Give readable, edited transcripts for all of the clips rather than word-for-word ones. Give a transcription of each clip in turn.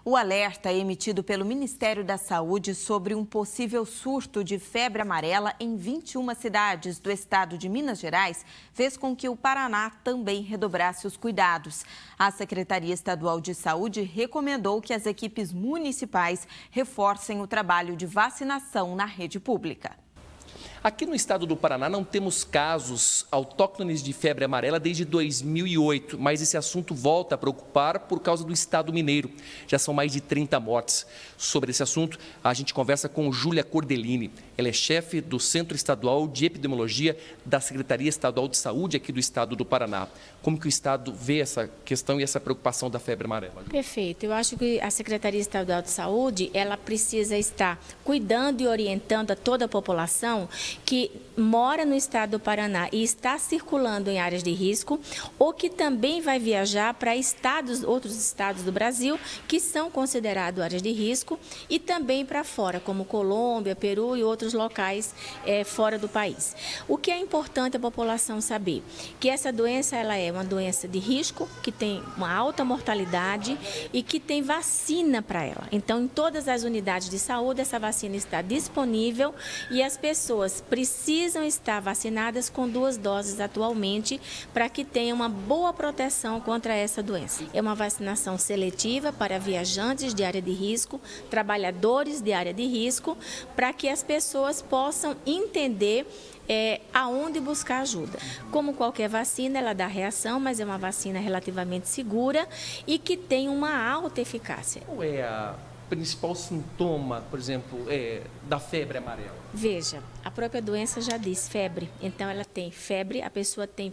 O alerta emitido pelo Ministério da Saúde sobre um possível surto de febre amarela em 21 cidades do estado de Minas Gerais fez com que o Paraná também redobrasse os cuidados. A Secretaria Estadual de Saúde recomendou que as equipes municipais reforcem o trabalho de vacinação na rede pública. Aqui no estado do Paraná não temos casos autóctones de febre amarela desde 2008, mas esse assunto volta a preocupar por causa do estado mineiro. Já são mais de 30 mortes. Sobre esse assunto, a gente conversa com Júlia Cordelini. Ela é chefe do Centro Estadual de Epidemiologia da Secretaria Estadual de Saúde aqui do estado do Paraná. Como que o estado vê essa questão e essa preocupação da febre amarela? Perfeito. Eu acho que a Secretaria Estadual de Saúde, ela precisa estar cuidando e orientando a toda a população que mora no estado do Paraná e está circulando em áreas de risco, ou que também vai viajar para outros estados do Brasil que são considerados áreas de risco, e também para fora, como Colômbia, Peru e outros locais fora do país. O que é importante a população saber? Que essa doença ela é uma doença de risco, que tem uma alta mortalidade e que tem vacina para ela. Então, em todas as unidades de saúde, essa vacina está disponível e as pessoas precisam estar vacinadas com 2 doses atualmente para que tenham uma boa proteção contra essa doença. É uma vacinação seletiva para viajantes de área de risco, trabalhadores de área de risco, para que as pessoas possam entender aonde buscar ajuda. Como qualquer vacina, ela dá reação, mas é uma vacina relativamente segura e que tem uma alta eficácia. Qual é a principal sintoma, por exemplo, da febre amarela? Veja, a própria doença já diz febre. Então, ela tem febre, a pessoa tem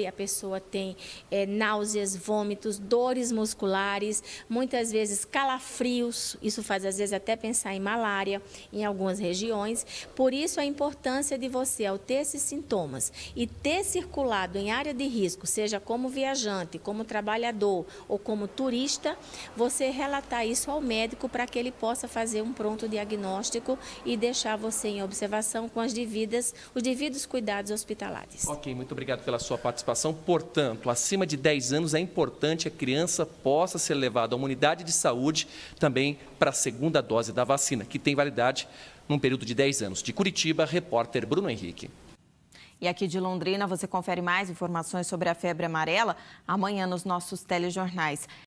náuseas, vômitos, dores musculares, muitas vezes calafrios. Isso faz, às vezes, até pensar em malária em algumas regiões. Por isso, a importância de você, ao ter esses sintomas e ter circulado em área de risco, seja como viajante, como trabalhador ou como turista, você relatar isso ao médico para que ele possa fazer um pronto diagnóstico e deixar você em observação com os devidos cuidados hospitalares. Ok, muito obrigado pela sua participação. Portanto, acima de 10 anos é importante que a criança possa ser levada a uma unidade de saúde também para a segunda dose da vacina, que tem validade num período de 10 anos. De Curitiba, repórter Bruno Henrique. E aqui de Londrina você confere mais informações sobre a febre amarela amanhã nos nossos telejornais.